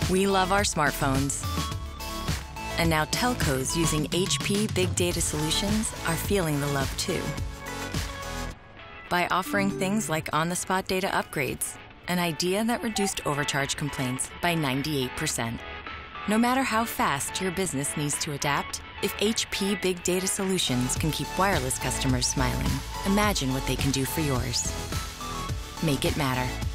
We love our smartphones. And now telcos using HP Big Data Solutions are feeling the love too. By offering things like on-the-spot data upgrades, an idea that reduced overcharge complaints by 98%. No matter how fast your business needs to adapt, if HP Big Data Solutions can keep wireless customers smiling, imagine what they can do for yours. Make it matter.